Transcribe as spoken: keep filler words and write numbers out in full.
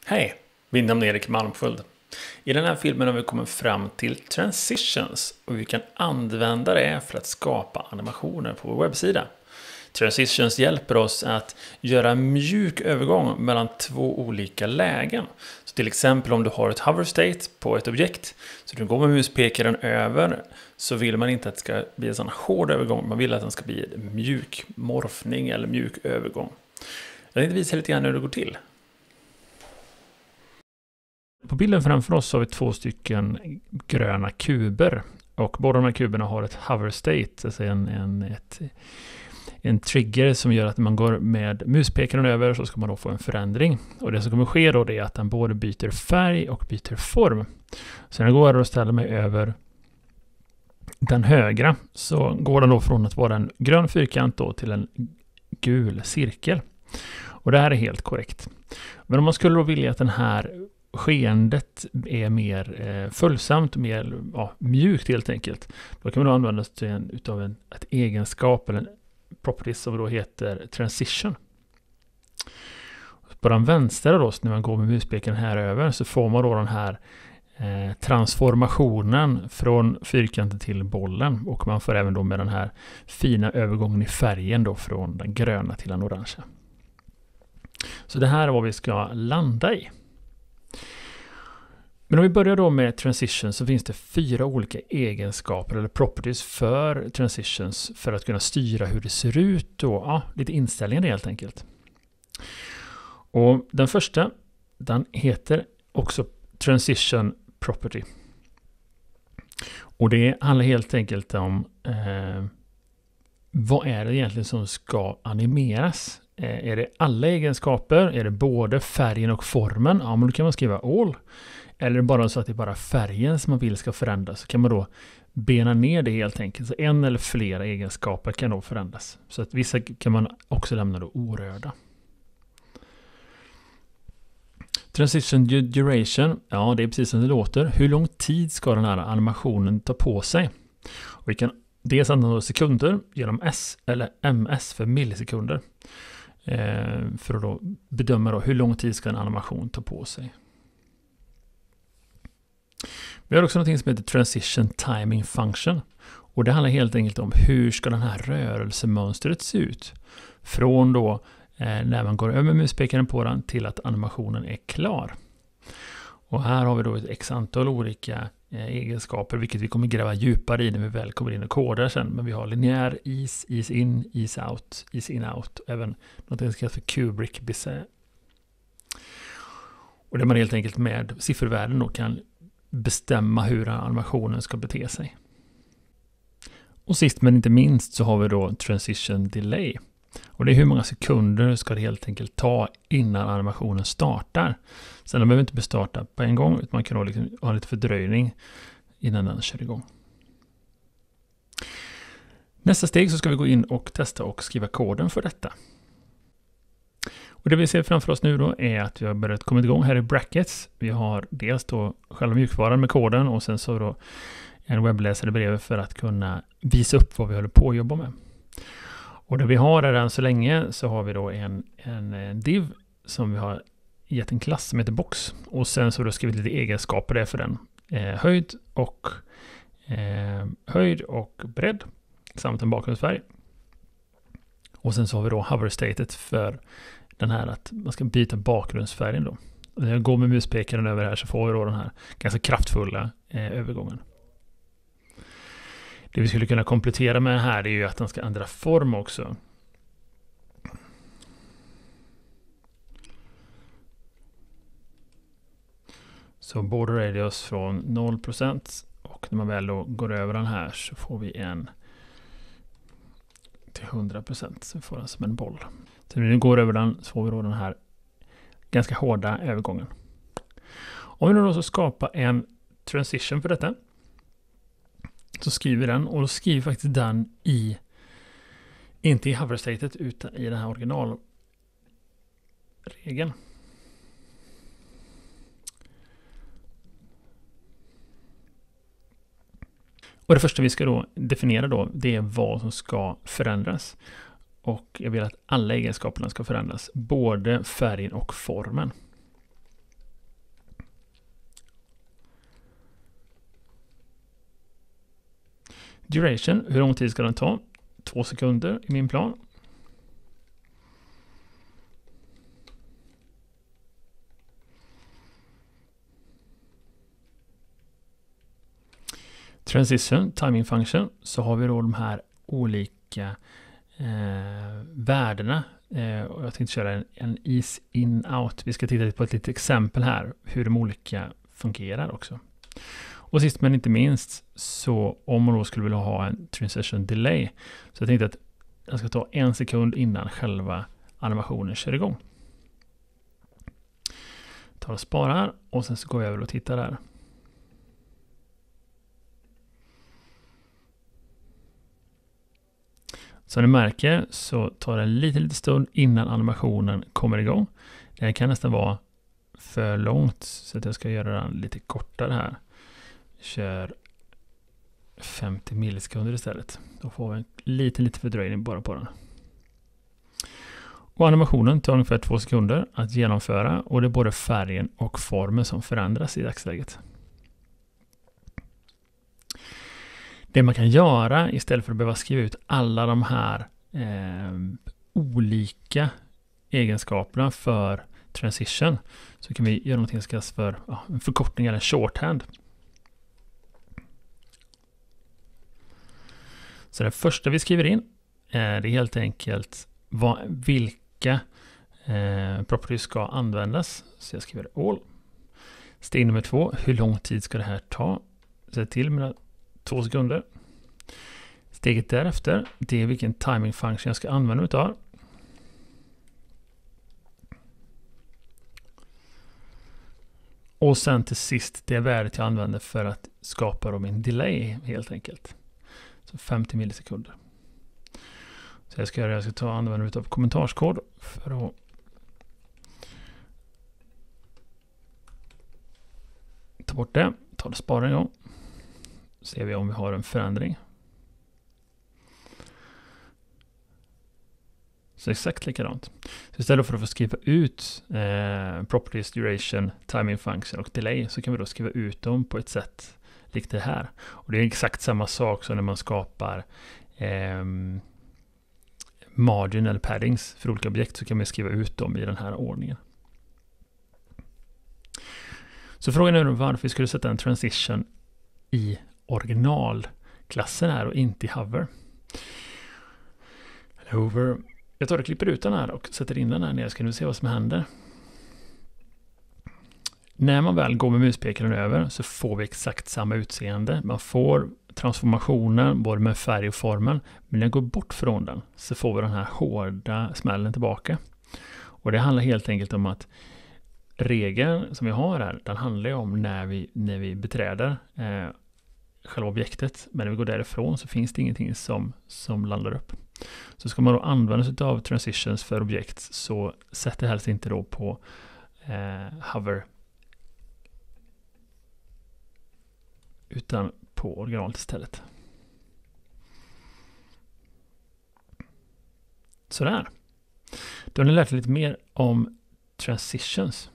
Hej, mitt namn är Erik Malmsköld. I den här filmen har vi kommit fram till transitions och vi kan använda det för att skapa animationer på vår webbsida. Transitions hjälper oss att göra en mjuk övergång mellan två olika lägen. Så till exempel om du har ett hover state på ett objekt så du går med muspekaren över, så vill man inte att det ska bli en sån hård övergång. Man vill att den ska bli en mjuk morfning eller mjuk övergång. Jag tänkte visa lite grann hur det går till. På bilden framför oss har vi två stycken gröna kuber. Och båda de här kuberna har ett hover state, alltså en, en, ett, en trigger som gör att när man går med muspekaren över så ska man då få en förändring. Och det som kommer ske då är att den både byter färg och byter form. Så när jag går och ställer mig över den högra så går den då från att vara en grön fyrkant då till en gul cirkel. Och det här är helt korrekt. Men om man skulle då vilja att den här skeendet är mer eh, följsamt och mer ja, mjukt helt enkelt, då kan man då använda sig en, utav en ett egenskap eller en property som då heter transition. På den vänstra då, när man går med muspekaren här över, så får man då den här eh, transformationen från fyrkanten till bollen, och man får även då med den här fina övergången i färgen då från den gröna till den orangea. Så det här är vad vi ska landa i. Men om vi börjar då med transition, så finns det fyra olika egenskaper eller properties för transitions för att kunna styra hur det ser ut och ja, lite inställningar helt enkelt. Och den första, den heter också transition property. Och det handlar helt enkelt om eh, vad är det egentligen som ska animeras? Eh, är det alla egenskaper? Är det både färgen och formen? Ja, men då kan man skriva all. Eller bara så att det är bara färgen som man vill ska förändras, så kan man då bena ner det helt enkelt. Så en eller flera egenskaper kan då förändras. Så att vissa kan man också lämna då orörda. Transition duration, ja det är precis som det låter. Hur lång tid ska den här animationen ta på sig? Och vi kan dels använda sekunder genom S eller M S för millisekunder. Eh, för att då bedöma då hur lång tid ska en animation ta på sig. Vi har också något som heter transition timing function. Och det handlar helt enkelt om hur ska den här rörelsemönstret se ut. Från då eh, när man går över muspekaren på den till att animationen är klar. Och här har vi då ett x antal olika eh, egenskaper, vilket vi kommer gräva djupare i när vi väl kommer in och kodar sen. Men vi har linjär, ease, ease in, ease out, ease in out. Och även något som kallas för Kubrick Bezier. Och där man helt enkelt med siffervärden då kan bestämma hur animationen ska bete sig. Och sist men inte minst så har vi då transition delay. Och det är hur många sekunder ska det helt enkelt ta innan animationen startar. Sen behöver inte bestarta på en gång, utan man kan då liksom ha lite fördröjning innan den kör igång. Nästa steg så ska vi gå in och testa och skriva koden för detta. Och det vi ser framför oss nu då är att vi har börjat komma igång här i brackets. Vi har dels då själva mjukvaran med koden och sen så då en webbläsare bredvid för att kunna visa upp vad vi håller på att jobba med. Och det vi har här än så länge så har vi då en, en, en div som vi har gett en klass som heter box. Och sen så har vi skrivit lite egenskaper där för den. Eh, höjd och eh, höjd och bredd samt en bakgrundsfärg. Och sen så har vi då hover statet för den här att man ska byta bakgrundsfärgen då. Och när jag går med muspekaren över här så får vi då den här ganska kraftfulla eh, övergången. Det vi skulle kunna komplettera med här är ju att den ska ändra form också. Så border radius från noll procent, och när man väl då går över den här så får vi en till hundra procent, så vi får den som en boll. Så när vi går över den så får vi då den här ganska hårda övergången. Om vi nu då så skapar en transition för detta, så skriver vi den, och då skriver faktiskt den i, inte i hover statet utan i den här originalregeln. Och det första vi ska då definiera då, det är vad som ska förändras. Och jag vill att alla egenskaperna ska förändras, både färgen och formen. Duration, hur lång tid ska den ta? Två sekunder i min plan. Transition, timing function, så har vi då de här olika eh, värdena. Eh, och jag tänkte köra en, en is in out. Vi ska titta på ett litet exempel här hur de olika fungerar också. Och sist men inte minst, så om man då skulle vilja ha en transition delay, så jag tänkte att jag ska ta en sekund innan själva animationen kör igång. Tar och sparar och sen så går jag över och tittar där. Som ni märker så tar det en liten, liten stund innan animationen kommer igång. Det kan nästan vara för långt så att jag ska göra den lite kortare här. Kör femtio millisekunder istället. Då får vi en liten, liten fördröjning bara på den. Och animationen tar ungefär två sekunder att genomföra och det är både färgen och formen som förändras i dagsläget. Det man kan göra istället för att behöva skriva ut alla de här eh, olika egenskaperna för transition, så kan vi göra någonting som kallas för ja, en förkortning eller shorthand. Så det första vi skriver in är det helt enkelt vad, vilka eh, properties ska användas. Så jag skriver all. Steg nummer två, hur lång tid ska det här ta? Sätt till med två sekunder. Steget därefter, det är vilken timing function jag ska använda utav. Och sen till sist, det är värdet jag använder för att skapa då min delay helt enkelt. Så femtio millisekunder. Så jag ska göra, jag ska ta använda utav kommentarskod för att ta bort det. Ta det, spara en gång. Ser vi om vi har en förändring. Så exakt likadant. Så istället för att få skriva ut eh, properties, duration, timing function och delay, så kan vi då skriva ut dem på ett sätt likt det här. Och det är exakt samma sak som när man skapar eh, margin eller paddings för olika objekt, så kan man skriva ut dem i den här ordningen. Så frågan är varför vi skulle sätta en transition i originalklassen här och inte i hover. Hover. Jag tar och klipper ut den här och sätter in den här ner, ska vi se vad som händer. När man väl går med muspekaren över så får vi exakt samma utseende. Man får transformationen både med färg och formen, men när jag går bort från den så får vi den här hårda smällen tillbaka. Och det handlar helt enkelt om att regeln som vi har här, den handlar ju om när vi, när vi beträder eh, själva objektet, men när vi går därifrån så finns det ingenting som, som landar upp. Så ska man då använda sig av transitions för objekt, så sätter helst inte då på eh, hover, utan på originalet istället. Sådär. Då har ni lärt er lite mer om transitions.